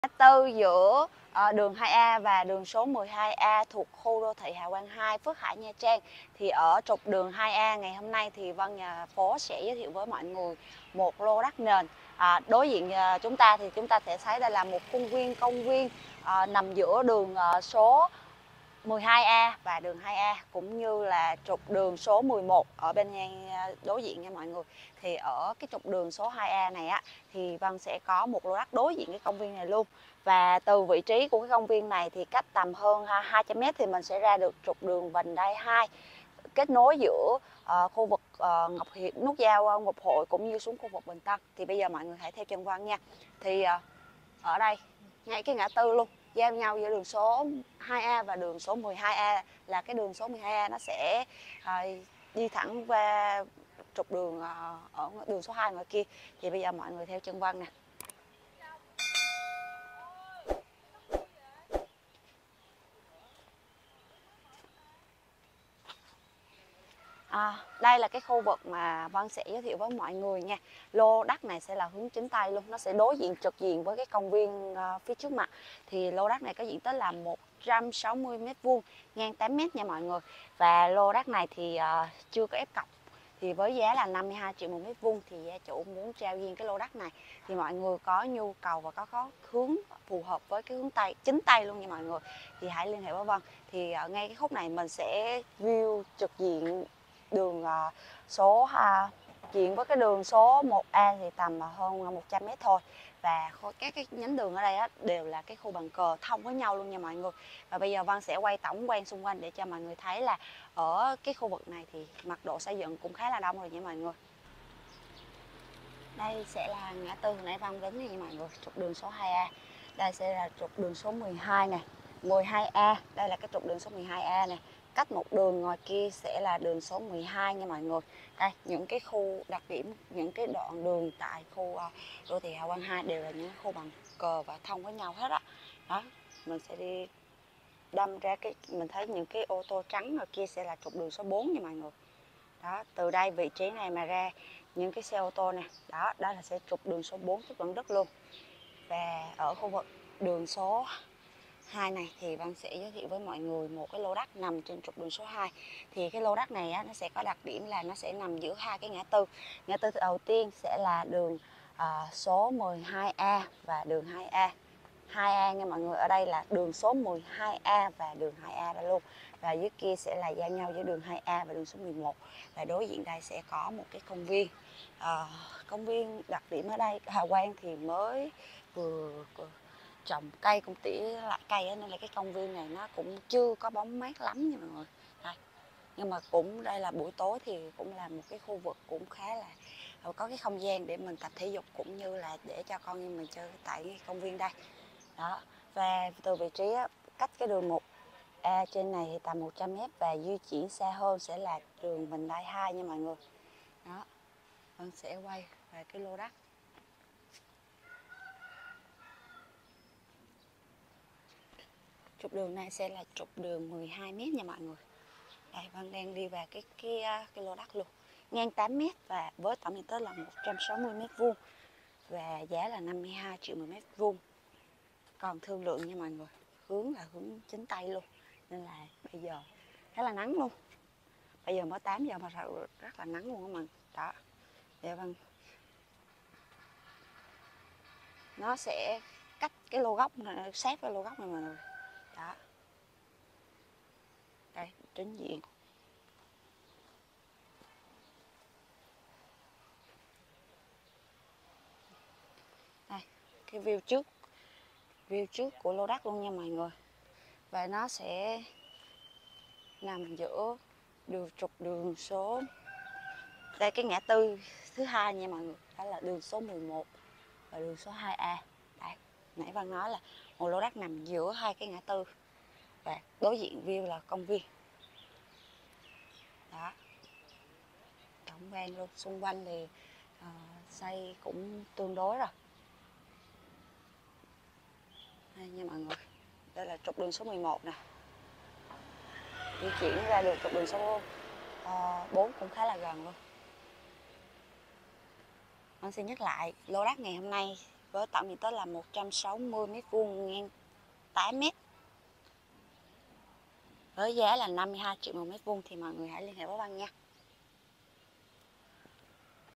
Tư giữa đường 2A và đường số 12A thuộc khu đô thị Hà Quang 2, Phước Hải, Nha Trang. Thì ở trục đường 2A ngày hôm nay thì Vân nhà phố sẽ giới thiệu với mọi người một lô đất nền. Đối diện chúng ta thì chúng ta sẽ thấy đây là một công viên nằm giữa đường số 12A và đường 2A cũng như là trục đường số 11 ở bên đối diện nha mọi người. Thì ở cái trục đường số 2A này á thì Vân sẽ có một lô đất đối diện cái công viên này luôn. Và từ vị trí của cái công viên này thì cách tầm hơn 200 m thì mình sẽ ra được trục đường vành đai 2 kết nối giữa khu vực Ngọc Hiệp, nút giao Ngọc Hội cũng như xuống khu vực Bình Tân. Thì bây giờ mọi người hãy theo chân Vân nha. Thì ở đây ngay cái ngã tư luôn giao nhau giữa đường số 2A và đường số 12A là cái đường số 12A nó sẽ đi thẳng qua trục đường ở đường số 2 ngoài kia. Thì bây giờ mọi người theo chân Vân nè. Đây là cái khu vực mà Vân sẽ giới thiệu với mọi người nha. Lô đất này sẽ là hướng chính Tây luôn, nó sẽ đối diện trực diện với cái công viên phía trước mặt. Thì lô đất này có diện tích là 160 m², ngang 8 m nha mọi người. Và lô đất này thì chưa có ép cọc. Thì với giá là 52 triệu 1 m², thì gia chủ muốn trao riêng cái lô đất này. Thì mọi người có nhu cầu và có hướng phù hợp với cái hướng Tây, chính Tây luôn nha mọi người, thì hãy liên hệ với Vân. Thì ở ngay cái khúc này mình sẽ view trực diện đường số diện với cái đường số 1A thì tầm hơn 100 m thôi. Và các cái nhánh đường ở đây á, đều là cái khu bàn cờ thông với nhau luôn nha mọi người. Và bây giờ Vân sẽ quay tổng quan xung quanh để cho mọi người thấy là ở cái khu vực này thì mật độ xây dựng cũng khá là đông rồi nha mọi người. Đây sẽ là ngã tư hồi nãy Vân đến nha mọi người, trục đường số 2A. Đây sẽ là trục đường số 12 nè, 12A. Đây là cái trục đường số 12A nè. Cách một đường ngoài kia sẽ là đường số 12 nha mọi người. Đây, những cái khu đặc điểm, những cái đoạn đường tại khu đô thị Hà Quang 2 đều là những khu bằng cờ và thông với nhau hết á. Đó, mình sẽ đi đâm ra mình thấy những cái ô tô trắng ở kia sẽ là trục đường số 4 nha mọi người. Đó, từ đây vị trí này mà ra những cái xe ô tô nè, đó là sẽ trục đường số 4 trục đường đất luôn. Và ở khu vực đường số 2 này thì Vân sẽ giới thiệu với mọi người một cái lô đất nằm trên trục đường số 2. Thì cái lô đất này á, nó sẽ có đặc điểm là nó sẽ nằm giữa hai cái ngã tư. Ngã tư đầu tiên sẽ là đường số 12A và đường 2A. 2A nha mọi người, ở đây là đường số 12A và đường 2A đó luôn. Và dưới kia sẽ là giao nhau giữa đường 2A và đường số 11. Và đối diện đây sẽ có một cái công viên. Công viên đặc điểm ở đây Hà Quang thì mới vừa trồng cây cũng tỉa lại cây ấy, nên là cái công viên này nó cũng chưa có bóng mát lắm nha mọi người. Đây. Nhưng mà cũng đây là buổi tối thì cũng là một cái khu vực cũng khá là có cái không gian để mình tập thể dục cũng như là để cho con mình chơi tại cái công viên đây. Đó. Và từ vị trí á, cách cái đường 1A trên này thì tầm 100 m và di chuyển xa hơn sẽ là đường vành đai 2 nha mọi người. Đó. Mình sẽ quay về cái lô đất. Trục đường này sẽ là trục đường 12 m nha mọi người. Đây Vân đang đi vào cái lô đất luôn. Ngang 8 m và với tổng diện tích là 160 m². Và giá là 52 triệu 1 m². Còn thương lượng nha mọi người. Hướng là hướng chính Tây luôn. Nên là bây giờ khá là nắng luôn. Bây giờ mới 8 giờ mà rất là nắng luôn á mọi người. Đó. Để Vân. Nó sẽ cách cái lô gốc này, sát với lô gốc này mọi người. Đó. Đây, chính diện. Đây, cái view trước của lô đất luôn nha mọi người. Và nó sẽ nằm giữa trục đường số, đây cái ngã tư thứ hai nha mọi người, đó là đường số 11 và đường số 2A. Đây, nãy Văn nói là một lô đất nằm giữa hai cái ngã tư và đối diện view là công viên. Đó, tổng quan luôn, xung quanh thì xây cũng tương đối rồi. Đây nha mọi người, đây là trục đường số 11 nè, di chuyển ra được trục đường số 4 cũng khá là gần luôn. Mình xin nhắc lại lô đất ngày hôm nay với tổng diện tích là 160 m² ngang 8 m. Với giá là 52 triệu một mét vuông thì mọi người hãy liên hệ với Văn nha.